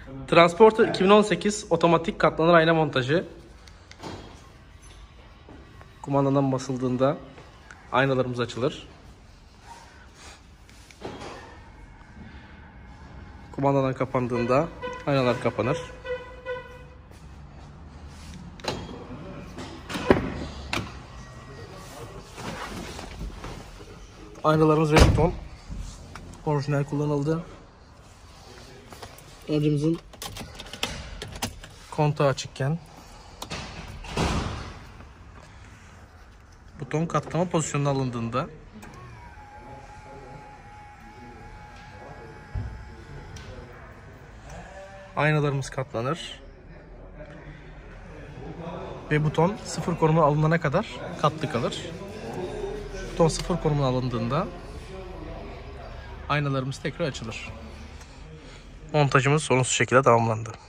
Transporter 2018 otomatik katlanır ayna montajı. Kumandadan basıldığında aynalarımız açılır. Kumandadan kapandığında aynalar kapanır. Aynalarımız Remington orijinal kullanıldı. Aracımızın kontağı açıkken buton katlama pozisyonuna alındığında aynalarımız katlanır ve buton sıfır konumuna alınana kadar katlı kalır. Buton sıfır konumuna alındığında aynalarımız tekrar açılır. Montajımız sorunsuz şekilde tamamlandı.